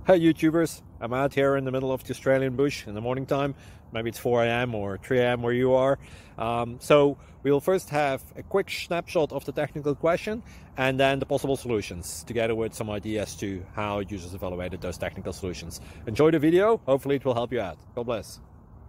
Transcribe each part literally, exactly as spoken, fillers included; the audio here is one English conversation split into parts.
Hey YouTubers, I'm out here in the middle of the Australian bush in the morning time. Maybe it's four A M or three A M where you are. Um, so we'll first have a quick snapshot of the technical question and then the possible solutions, together with some ideas to how users evaluated those technical solutions. Enjoy the video, hopefully it will help you out. God bless.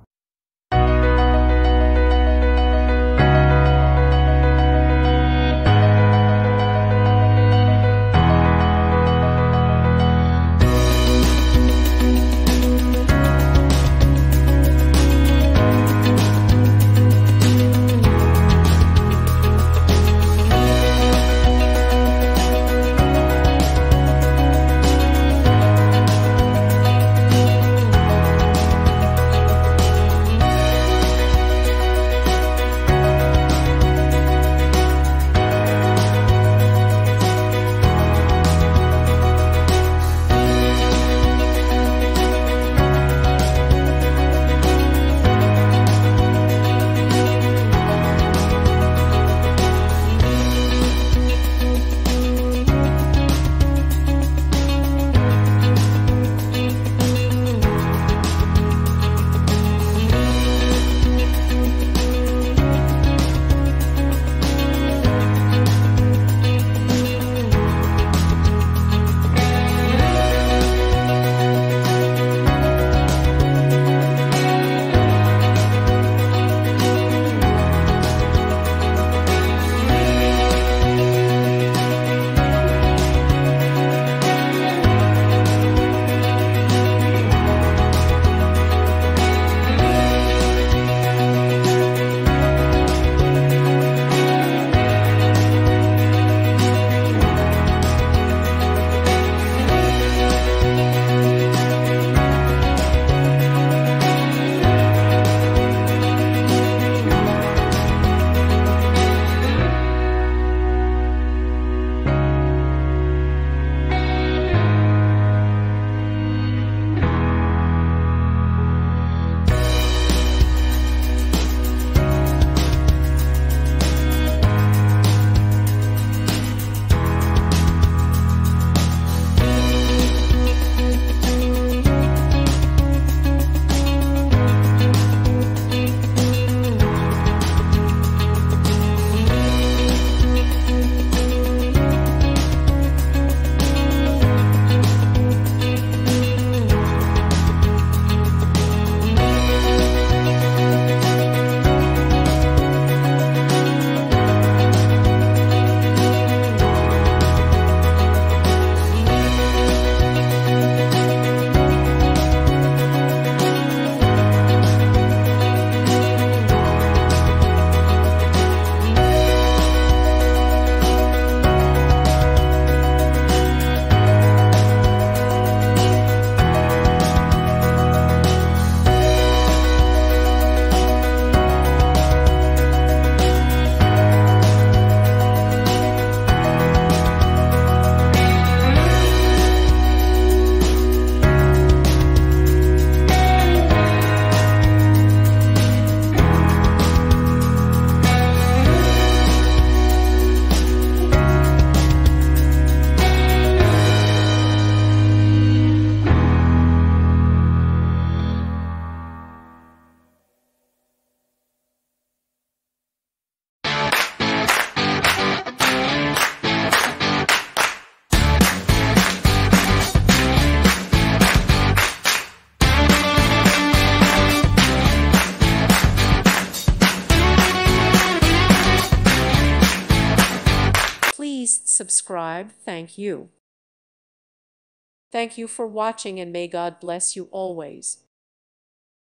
Please subscribe. Thank you. Thank you for watching, and may God bless you always.